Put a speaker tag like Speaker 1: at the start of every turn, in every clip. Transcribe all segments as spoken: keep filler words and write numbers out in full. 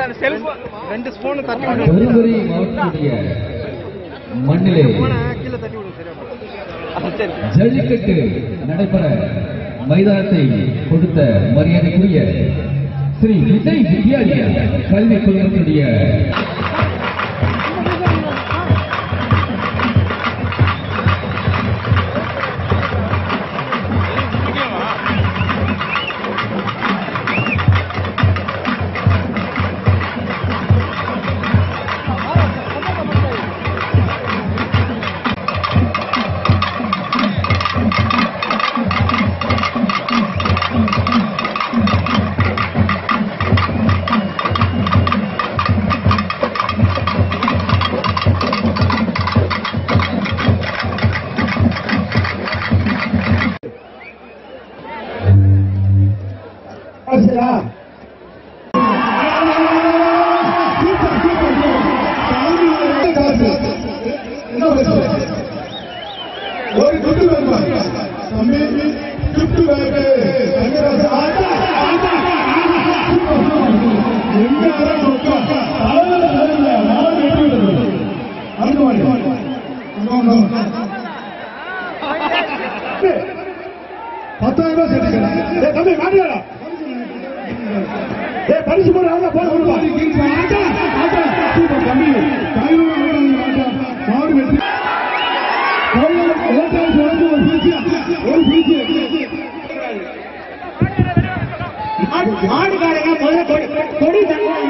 Speaker 1: ரெண்டு ஸ்பூன் தட்டி
Speaker 2: தருமபுரி மாவட்டத்துடைய மண்ணிலே ஜல்லிக்கட்டு நடைபெற மைதானத்தை கொடுத்த மரியாதைக்குரிய ஸ்ரீ விஜய் வித்யாலயா கல்வி குழுமத்துடைய பத்தாயிரம் ரூபாய் சேர்த்துக்கிறேன். தம்பி மாட்டியாரா பரிசு போட போட மாடு வெற்றி மாடுகாரங்க கொடி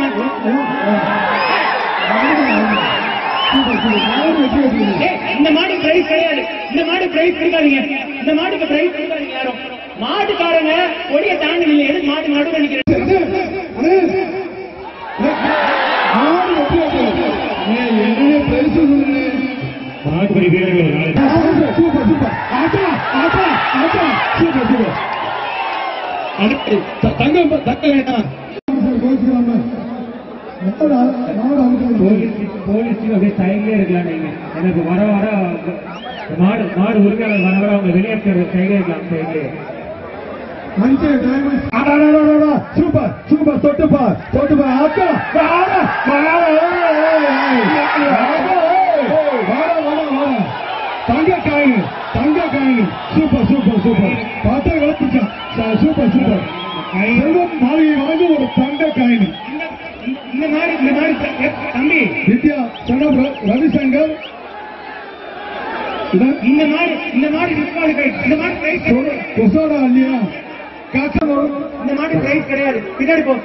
Speaker 2: இந்த மாடு பிரைஸ் கிடையாது. இந்த மாடு பிரைஸ் கொடுக்காதீங்க. இந்த மாடுக்கு பிரைஸ் கொடுக்காதீங்க. யாரும் மாட்டுக்காரங்க கொடியை தாண்டி இல்லை. எதுக்கு மாட்டு மாடு நினைக்கிறேன். மாட்டுப்படி வீரர்கள் தங்கம் தக்க வேண்டாம். போலீஸுக்கு அப்படியே தயங்கிலே இருக்கலாம். நீங்க எனக்கு வர வர மாடு மாடு உரிமையாளர் வர வர அவங்க வெளியேற்ற தயங்கிலே இருக்கலாம். சூப்பர் சூப்பர் தொட்டுப்பா தொட்டுப்பா அக்கா தங்க காயின் தங்க காயின் சூப்பர் சூப்பர் சூப்பர் பார்த்தா விளப்பிச்சா சூப்பர் சூப்பர் மாளிகை வாங்கி ஒரு தங்க காயின். இந்த மாதிரி இந்த மாதிரி தம்பி வித்யா சொன்ன ரவிசங்கர் இந்த மாதிரி இந்த மாதிரி இந்த மாதிரி கொசோடா இல்லையா இந்த மாதிரி பிரைஸ் கிடையாது. பின்னாடி போ.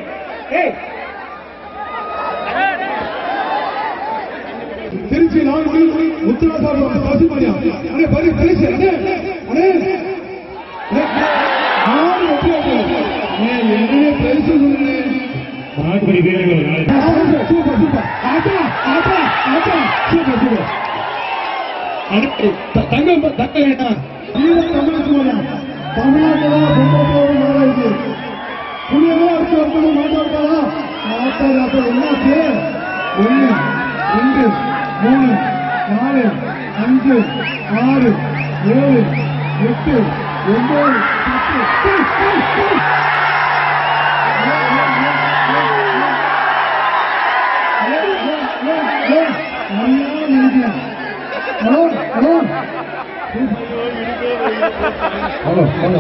Speaker 2: திருச்சி நான்கு உத்தரவாத பசுமணியா அண்ணே பரி பிரைஸ் அண்ணே அண்ணே ஆறு என்ன பிரைஸ் சொல்லுங்க. மாட்டுப்படி வீரர்கள் சூப்பர் சூப்பர் ஆட்டா ஆட்டா ஆட்டா சூப்பர் சூப்பர் தங்கம் தக்க வேண்டாம். தமிழ்நாட்டில் நாளாயிருக்கு புண்ணியமா அடுத்த வருஷம் மாட்டாங்களா மாட்டாங்க. என்னாச்சு ஒன்று ரெண்டு மூணு நாலு அஞ்சு ஆறு ஏழு எட்டு ஒன்பது ஹலோ ஹலோ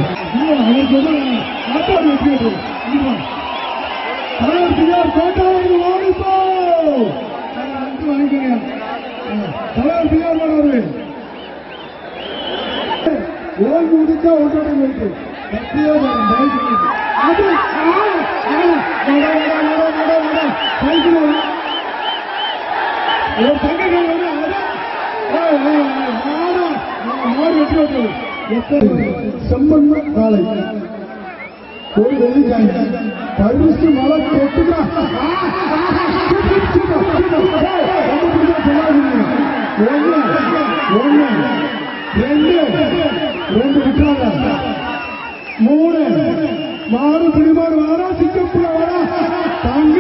Speaker 2: ஓய்வு முடிச்சா ஒன்றோட இருக்கு செம்மண் காலை ஒரு வெளியாய் பரிசு மழை கொட்டுதா ஒன்று ஒன்று ரெண்டு ரெண்டு விட்டாங்க மூணு மாடு பிடிமாடு வாடா சிக்கப்புல வாடா தங்க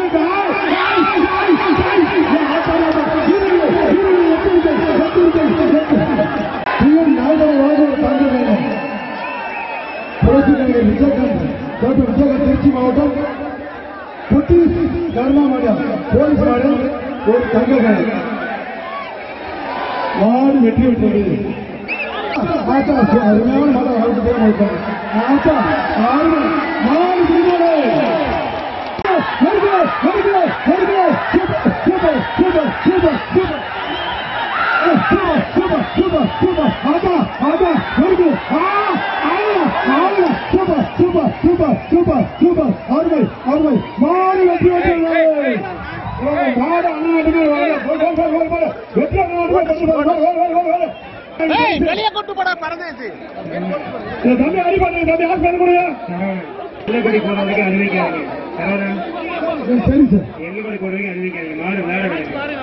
Speaker 2: திருச்சி மாவட்டம் புட்டி கர்மா போலீஸ் மாடு ஒரு தங்க காய் மாடு வெற்றி பெற்றது. ஆச்சா அருமையான மாடு வளர்த்து போய் ஆச்சா ஆறு மாடு திருமணம் super super super super super super super super super ஆச்சா ஆச்சா வருது ஆ ஆ ஆ super super super super super அருமை அருமை மாடு வெற்றி பெற்றது. மாடு அண்ணா
Speaker 1: வெளியே கொண்டு போட பறந்துச்சு.
Speaker 2: தம்பி அடிப்பாங்க தம்பி ஆஸ் பண்ண முடியா
Speaker 3: எல்லுபடி போடுறதுக்கு அறிவிக்காதீங்க.
Speaker 2: சரி சார்
Speaker 3: எல்லுபடி போடுறதுக்கு அறிவிக்காதீங்க. மாடு வேலை